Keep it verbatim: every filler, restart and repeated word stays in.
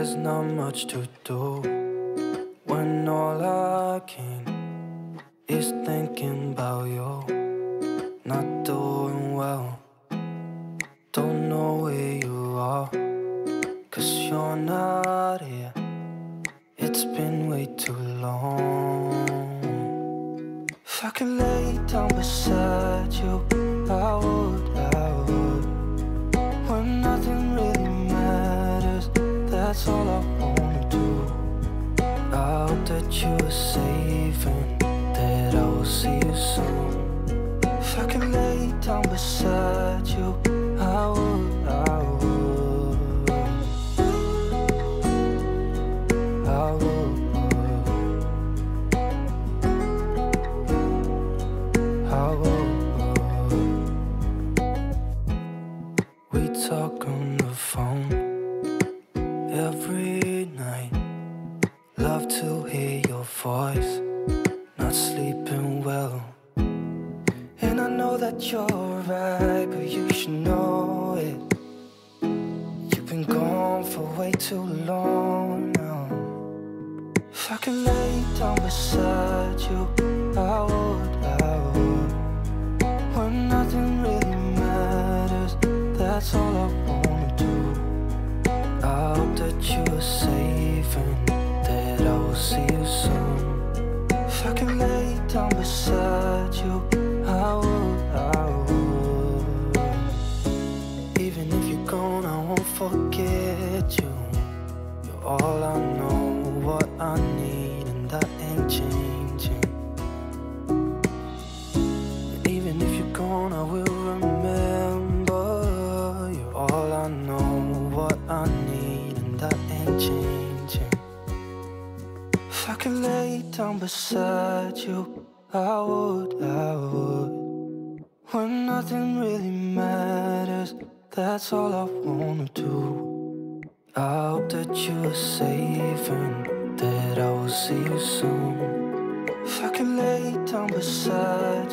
there's not much to do when all I can is thinking about you. Not doing well, don't know where you are, 'cause you're not here. It's been way too long. If I could lay down beside you, I would, I would. When nothing really matters, that's all I wanna do. I hope that you are safe and that I will see you soon. If I could lay down beside you, I would, I would. I would. I would. We talk on the phone every night. Love to hear your voice. Not sleeping well, and I know that you're right, but you should know it. You've been gone for way too long now. If I could lay down beside you, I would, I would. When nothing really matters, that's all I wanna do. I hope that you are safe and that I will see you soon. If I could lay down beside you, I would, I would. Even if you're gone, I won't forget you. You're all I know, what I need, and that ain't changing. And even if you're gone, I will remember. You're all I know, what I need, and that ain't changing. If I could lay down beside you, I would, I would. When nothing really matters, that's all I wanna do. I hope that you are safe and that I will see you soon. If I could lay down beside